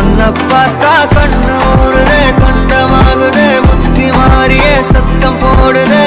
உன்னை பார்த்தா கண்ணு ஊறுதே கண்டமாகுதே புத்தி மாறியே சத்தம் போடுதே